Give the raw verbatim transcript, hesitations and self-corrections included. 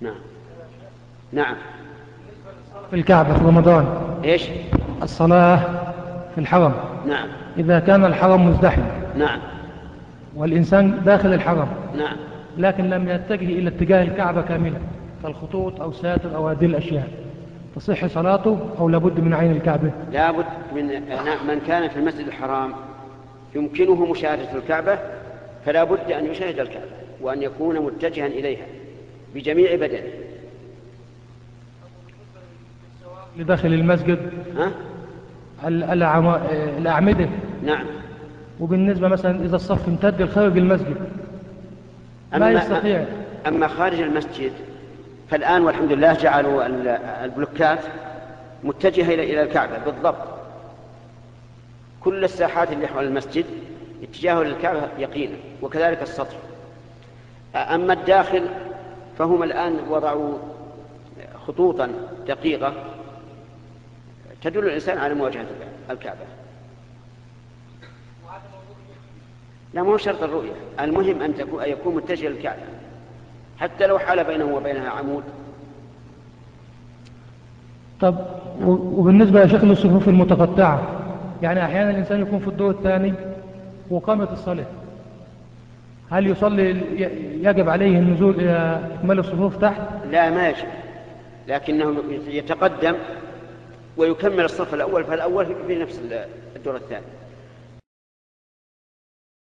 نعم نعم. في الكعبة في رمضان إيش؟ الصلاة في الحرم. نعم. إذا كان الحرم مزدحم. نعم. والإنسان داخل الحرم. نعم. لكن لم يتجه إلى اتجاه الكعبة كاملة كالخطوط أو ساتر أو هذه الأشياء، تصح صلاته أو لابد من عين الكعبة؟ لابد من من كان في المسجد الحرام يمكنه مشاهدة الكعبة فلا بد أن يشاهد الكعبة وأن يكون متجها إليها بجميع بدنه. لداخل المسجد ها؟ الأعمدة. نعم. وبالنسبة مثلا إذا الصف امتد لخارج المسجد ما يستطيع. أما خارج المسجد فالآن والحمد لله جعلوا البلوكات متجهة إلى الكعبة بالضبط. كل الساحات اللي حول المسجد اتجاهه للكعبة يقينا، وكذلك السطح. أما الداخل فهم الآن وضعوا خطوطا دقيقة تدل الإنسان على مواجهة الكعبة. لا مو شرط الرؤية، المهم أن يكون متجه للكعبة حتى لو حال بينه وبينها عمود. طب وبالنسبة لشكل الصفوف المتقطعة، يعني أحيانا الإنسان يكون في الدور الثاني وقامت الصلاة، هل يصلي يجب عليه النزول إلى إكمال الصفوف تحت؟ لا ما يجب، لكنه يتقدم ويكمل الصف الأول، فالأول في نفس الدور الثاني.